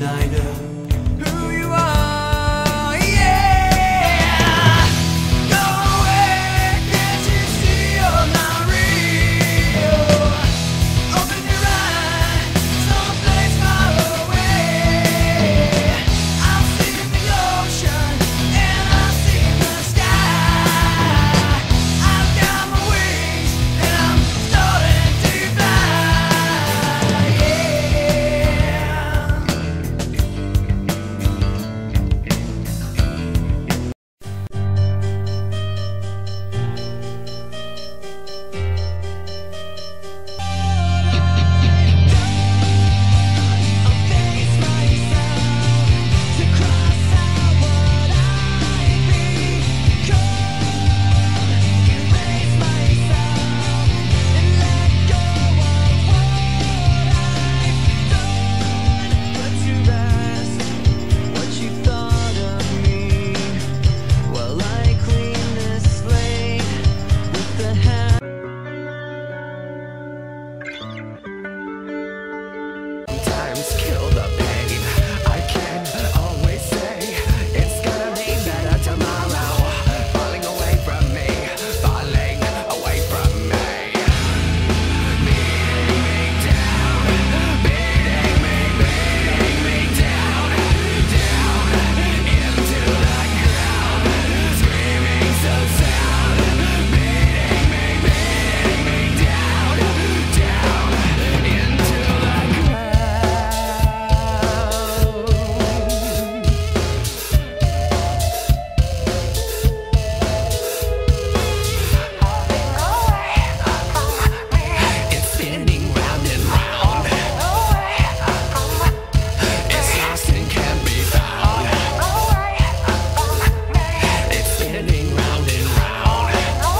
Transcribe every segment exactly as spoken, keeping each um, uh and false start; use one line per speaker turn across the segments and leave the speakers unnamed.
I know who you are, yeah. Go away, can't you see you're not real? Open your eyes, someplace far away. I've seen the ocean and I've seen the sky. I've got my wings and I'm starting to fly, yeah. Kill the pain. I can always say it's gonna be better tomorrow. Falling away from me, falling away from me. Beating me down, beating me, beating me down, down into the ground, screaming so sound. Beating me, beating me down, down into the ground. It's spinning round and round. It's lost and can't be found. It's spinning round and round.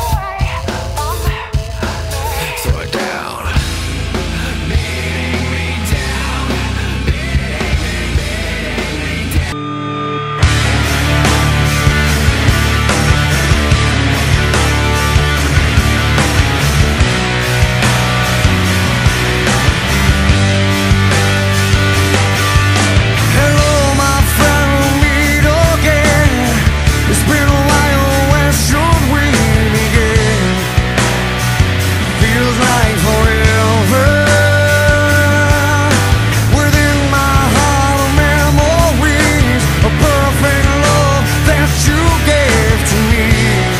Slow it down. Beating me down. Beating me, beating me down. Hello, my friend, we'll meet again. It's been a while, where should we begin? Feels like forever. Within my heart of memories, a perfect love that you gave to me.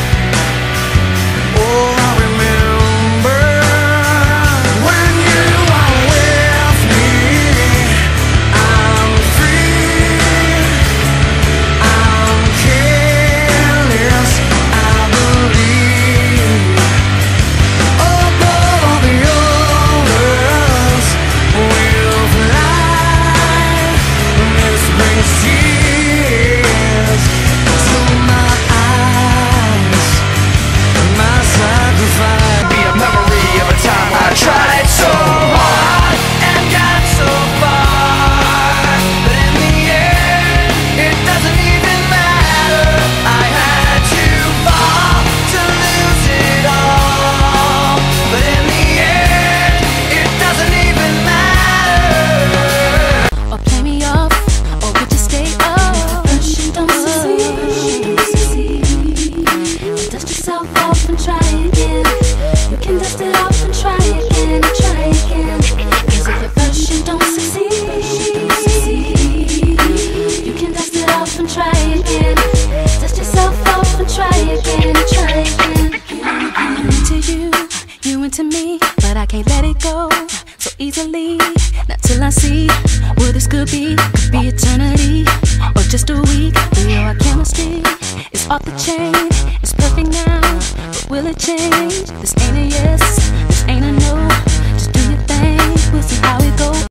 Oh, I remember when you are with me. I'm free, I'm careless, I believe. Above all the others, we'll fly. This brings tears to my eyes. My sacrifice be a memory of a time I tried so hard and got so far, but in the end, it doesn't even matter. I had to fall to lose it all, but in the end, it doesn't even matter.
Or play me off, or would you stay up? She don't succeed. Dust yourself off and try again. You can dust it off and try again, and try again. Cause if at first you don't succeed, you can dust it off and try again. Dust yourself off and try again, and try again. I'm into you, you into me, but I can't let it go so easily. Not till I see what this could be. Could be eternity or just a week. We know our chemistry is off the chain. It's perfect now, but will it change? This ain't a yes, this ain't a no.